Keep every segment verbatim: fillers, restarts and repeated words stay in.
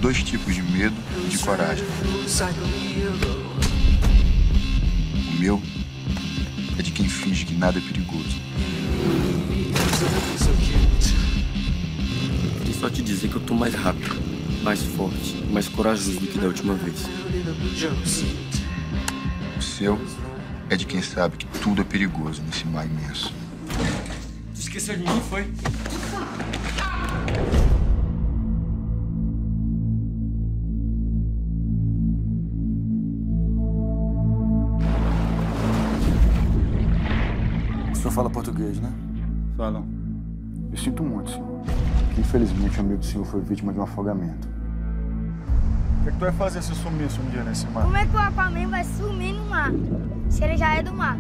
dois tipos de medo e de coragem. O meu é de quem finge que nada é perigoso. Queria só te dizer que eu tô mais rápido, mais forte, mais corajoso do que da última vez. O seu é de quem sabe que tudo é perigoso nesse mar imenso. Tu esqueceu de mim, foi? O senhor fala português, né? Falam. Eu sinto muito, senhor. Que infelizmente o amigo do senhor foi vítima de um afogamento. O que, é que tu vai fazer se sumisse um dia nesse mar? Como é que o Aquaman vai sumir no mar? Se ele já é do mar.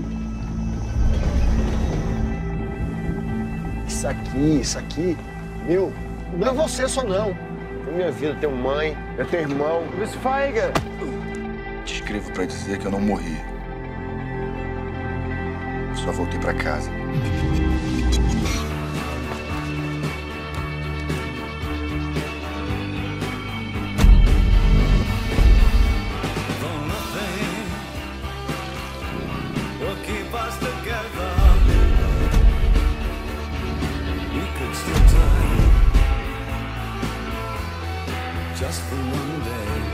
Isso aqui, isso aqui, meu, não é você só não. Na minha vida eu tenho mãe, eu tenho irmão. Miss Feiger! Te escrevo pra dizer que eu não morri. Eu só voltei pra casa. Just for one day.